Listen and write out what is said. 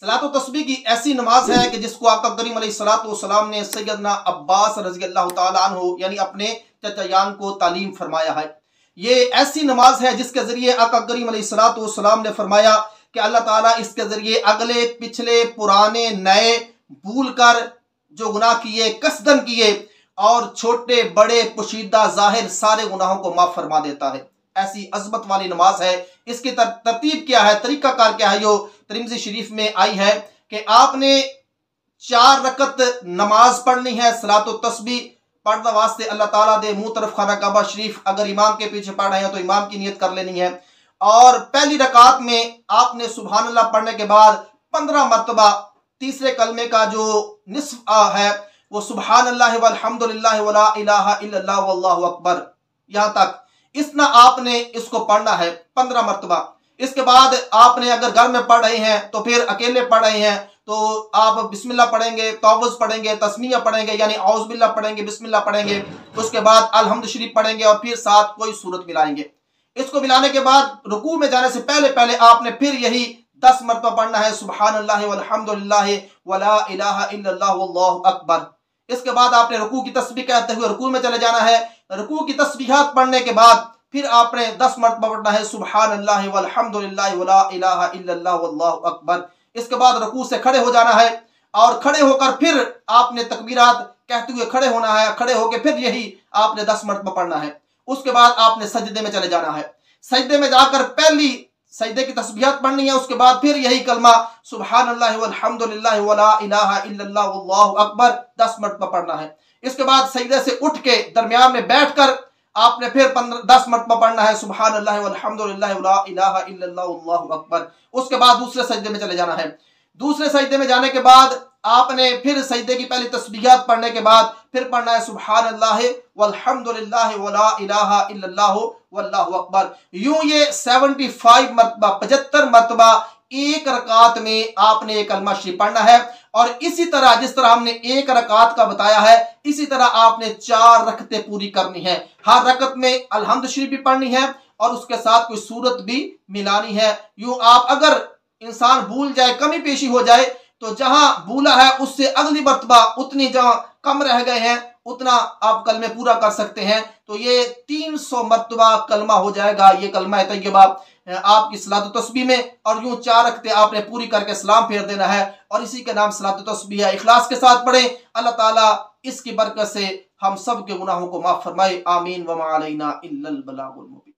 सलातो तस्बीह की ऐसी नमाज है कि जिसको आका करीम अलैहिस्सलाम ने सैयदना अब्बास रज़ी अल्लाह तआला अन्हु यानी अपने चचायान को तालीम फरमाया है। ये ऐसी नमाज है जिसके ज़रिए आका करीम अलैहिस्सलाम ने फरमाया कि अल्लाह ताला इसके ज़रिए अगले पिछले पुराने नए भूल कर जो गुनाह किए कसदन किए और छोटे बड़े पोशीदा ज़ाहिर सारे गुनाहों को माफ़ फरमा देता है। ऐसी अजमत वाली नमाज है। इसकी तरतीब क्या है, तरीकाकार क्या है, जो तिरमिज़ी शरीफ में आई है कि आपने 4 रकत नमाज पढ़नी है। सलातो तस्बीह पढ़ने वास्ते अल्लाह ताला दे मुंह तरफ खाना काबा शरीफ, अगर इमाम के पीछे पढ़ रहे हैं तो इमाम की नियत कर लेनी है। और पहली रकात में आपने सुभान अल्लाह पढ़ने के बाद 15 मरतबा तीसरे कलमे का जो निस्फ है वो सुभान अल्लाह वल्हम्दुलिल्लाह वला इलाहा इल्लल्लाह वल्लाहु अकबर, यहाँ तक इतना आपने इसको पढ़ना है 15 मरतबा। इसके बाद आपने अगर घर में पढ़ रहे हैं तो फिर अकेले पढ़ रहे हैं तो आप बिस्मिल्लाह पढ़ेंगे, तौबुज़ पढ़ेंगे, तस्मीया पढ़ेंगे यानी औज़ बिल्लाह पढ़ेंगे, बिस्मिल्लाह पढ़ेंगे, उसके बाद अलहम्द शरीफ पढ़ेंगे और फिर साथ कोई सूरत मिलाएंगे। इसको मिलाने के बाद रुकू में जाने से पहले पहले आपने फिर यही 10 मरतबा पढ़ना है सुभान अल्लाह वल्हम्दुलिल्लाह वला इलाहा इल्लल्लाह वल्लाहु अकबर। इसके बाद आपने रुकू की तस्बीह कहते हुए रुकू में चले जाना है। रुकू की तस्बीहात पढ़ने के बाद फिर आपने 10 मरतबा पढ़ना है सुभान अल्लाह वल्हम्दुलिल्लाह वला इलाहा इल्लल्लाह वल्लाहु अकबर। इसके बाद रुकू से खड़े हो जाना है और खड़े होकर फिर आपने तकबीरात कहते हुए खड़े होना है। खड़े होकर फिर यही आपने 10 मरतबा पढ़ना है। उसके बाद आपने सजदे में चले जाना है। सजदे में जाकर पहली सजदे की तस्बीहात पढ़नी है। उसके बाद फिर यही कलमा सुभान अल्लाह वल्हम्दुलिल्लाह वला इलाहा इल्लल्लाह वल्लाहु अकबर 10 मरतबा पढ़ना है। इसके बाद सजदे से उठ के दरमियान में बैठकर आपने फिर 10 मरतबा पढ़ना है सुभान अल्लाह वल्हम्दुलिल्लाह वला इलाहा इल्लल्लाह वल्लाहु अकबर। उसके बाद दूसरे सजदे में चले जाना है। दूसरे सजदे में जाने के बाद आपने फिर सजदे की पहली तस्बीहात पढ़ने के बाद फिर पढ़ना है सुभान अल्लाह वल्हम्दुलिल्लाह वला इलाहा इल्लल्लाह वल्लाहु अकबर। यूं ये 75 मरतबा 75 मरतबा एक रकात में आपने एक कलमा शरीफ पढ़ना है। और इसी तरह जिस तरह हमने एक रकात का बताया है इसी तरह आपने 4 रकतें पूरी करनी है। हर रकत में अलहम्द शरीफ भी पढ़नी है और उसके साथ कोई सूरत भी मिलानी है। यूं आप अगर इंसान भूल जाए, कमी पेशी हो जाए तो जहां भूला है उससे अगली मरतबा उतनी जहां कम रह गए हैं उतना आप कलमे पूरा कर सकते हैं। तो ये 300 मरतबा कलमा हो जाएगा। ये कलमा तैयबा आपकी सलातो तस्बीह में और यूं 4 रकतें आपने पूरी करके सलाम फेर देना है और इसी के नाम सलातो तस्बीह है। इखलास के साथ पढ़ें। अल्लाह ताला इसकी बरकत से हम सब के गुनाहों को माफ फरमाए। आमीन व मा अलैना इल्लल बलागुल मुबीन।